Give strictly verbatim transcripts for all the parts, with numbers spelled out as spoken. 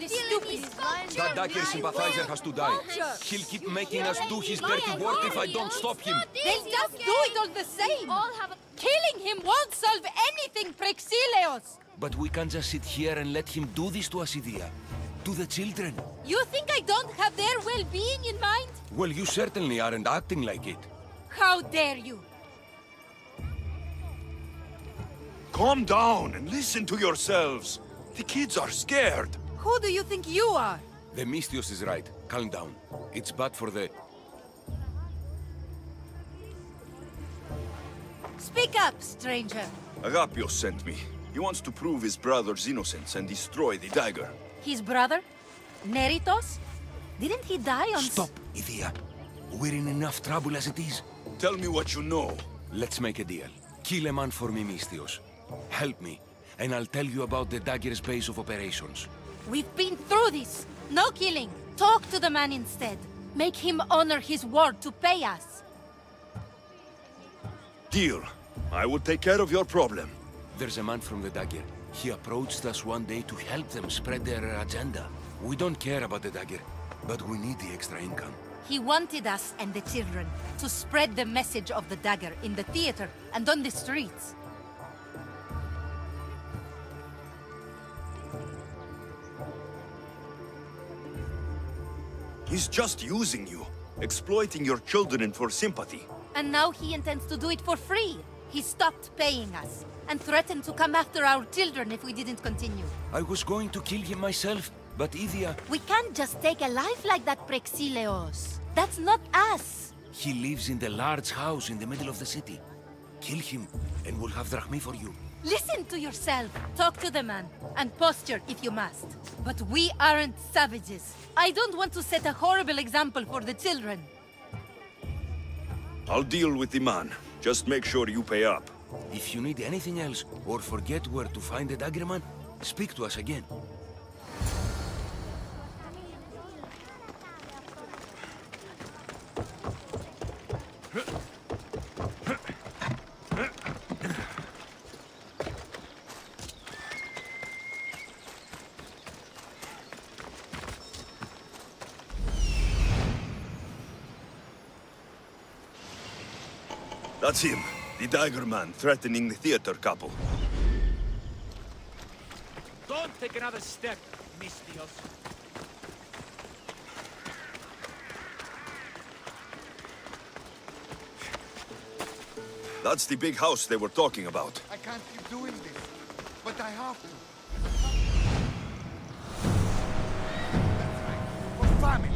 this stupid... That dagger sympathizer has to die. He'll keep making us do his dirty work if I don't stop him. They'll just do it all the same. Killing him won't solve anything, Praxileos. But we can't just sit here and let him do this to us, Idia. To the children. You think I don't have their well-being in mind? Well, you certainly aren't acting like it. How dare you? Calm down and listen to yourselves. The kids are scared. Who do you think you are? The Misthios is right. Calm down. It's bad for the... Speak up, stranger. Agapios sent me. He wants to prove his brother's innocence and destroy the dagger. His brother? Neritos? Didn't he die on... Stop, Idia. We're in enough trouble as it is. Tell me what you know. Let's make a deal. Kill a man for me, Misthios. Help me, and I'll tell you about the dagger's base of operations. We've been through this. No killing. Talk to the man instead. Make him honor his word to pay us. Deal. I will take care of your problem. There's a man from the dagger. He approached us one day to help them spread their agenda. We don't care about the dagger, but we need the extra income. He wanted us and the children to spread the message of the dagger in the theater and on the streets. He's just using you, exploiting your children for sympathy. And now he intends to do it for free. He stopped paying us and threatened to come after our children if we didn't continue. I was going to kill him myself, but Idia... We can't just take a life like that, Praxileos. That's not us. He lives in the large house in the middle of the city. Kill him, and we'll have drachmi for you. Listen to yourself. Talk to the man, and posture if you must. But we aren't savages. I don't want to set a horrible example for the children. I'll deal with the man. Just make sure you pay up. If you need anything else, or forget where to find the dagger man, speak to us again. That's him, the dagger man threatening the theater couple. Don't take another step, Misthios. That's the big house they were talking about. I can't keep doing this, but I have to. That's right. For family.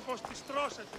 φως της τρώσετε.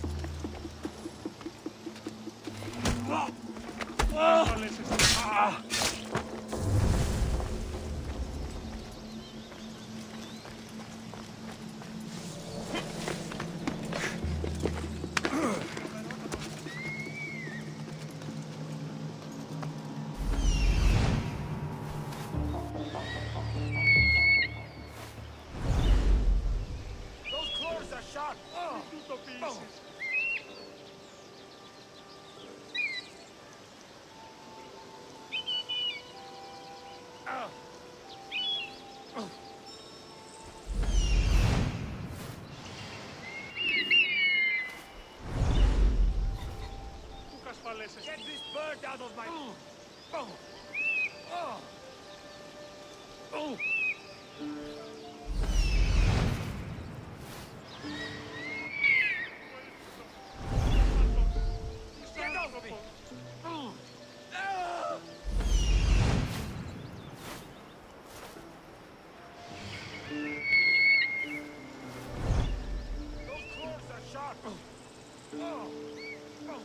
Get this bird out of my... Oh. Oh. Oh. Oh. Get off of me! Oh. Ah. Those claws are sharp! Oh. Oh. Oh.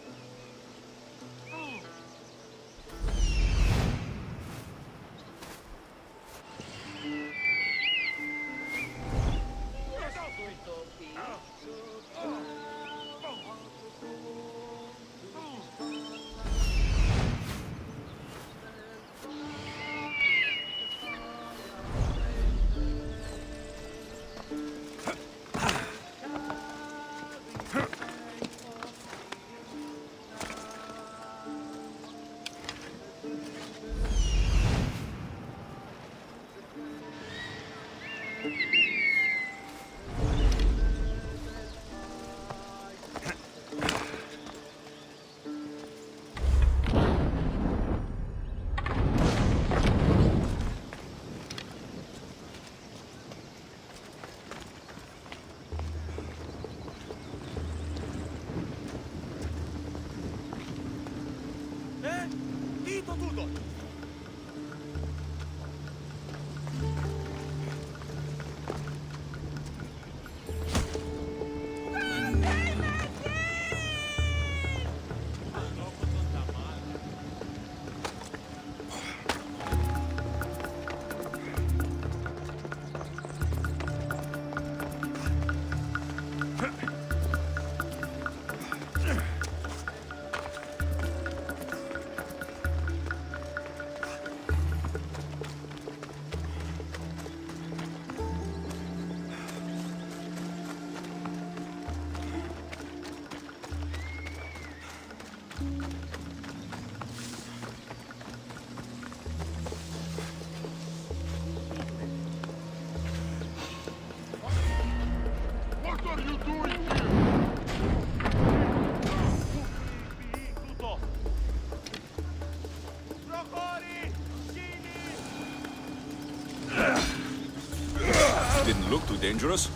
Didn't look too dangerous.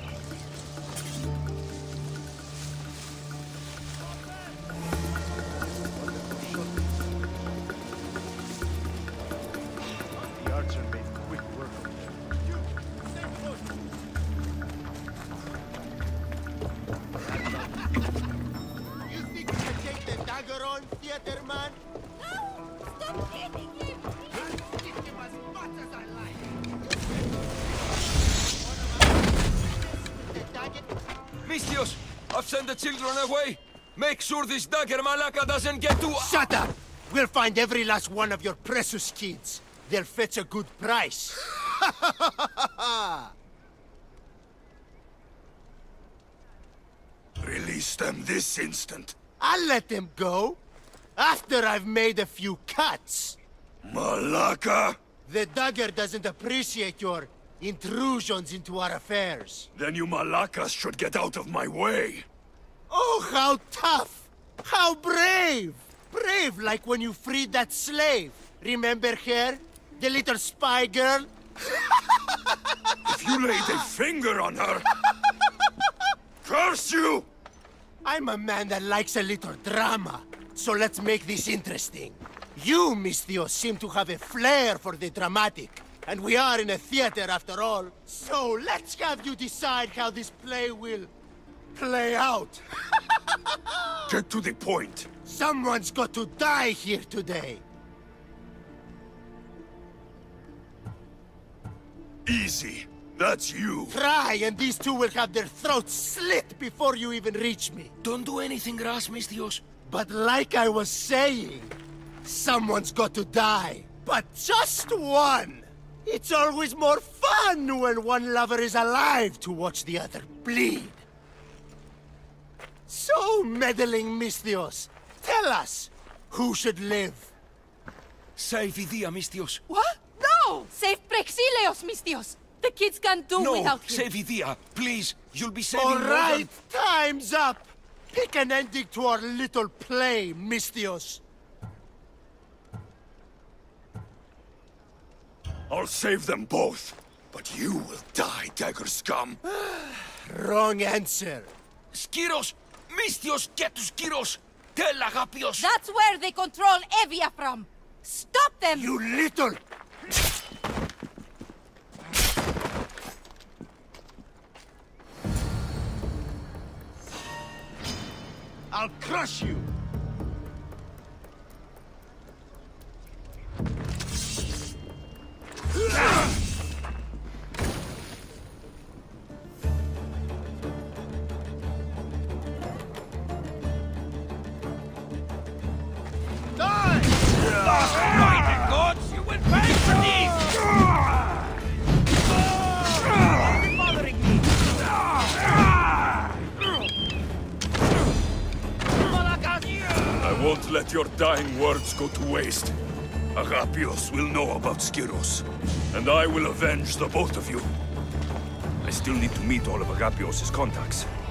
The archer made quick work of them. You think you can take the dagger on, theater man? No! Stop hitting him! I'll hit him as much as I like. Misthios, I've sent the children away. Make sure this dagger Malaka doesn't get to... Shut up! We'll find every last one of your precious kids. They'll fetch a good price. Release them this instant. I'll let them go. After I've made a few cuts. Malaka! The dagger doesn't appreciate your intrusions into our affairs. Then you Malakas should get out of my way. Oh, how tough! How brave! Brave like when you freed that slave. Remember her? The little spy girl? If you laid a finger on her... Curse you! I'm a man that likes a little drama, so let's make this interesting. You, Misthios, seem to have a flair for the dramatic, and we are in a theater after all. So let's have you decide how this play will Play out! Get to the point. Someone's got to die here today. Easy. That's you. Try, and these two will have their throats slit before you even reach me. Don't do anything rash, Misthios. But like I was saying, someone's got to die. But just one! It's always more fun when one lover is alive to watch the other bleed. So, meddling Misthios, tell us, who should live? Save Idia, Misthios. What? No! Save Praxilios, Misthios! The kids can't do No, without him. save Idia. Please, you'll be saving All more than- right, time's up! Pick an ending to our little play, Misthios. I'll save them both. But you will die, dagger scum. Wrong answer. Skiros! Misthios, get to Skiros! Tell Agapios! That's where they control Evia from! Stop them! You little... I'll crush you! Right, gods, you will pay for this! Why are you bothering me? I won't let your dying words go to waste. Agapios will know about Skiros, and I will avenge the both of you. I still need to meet all of Agapios' contacts.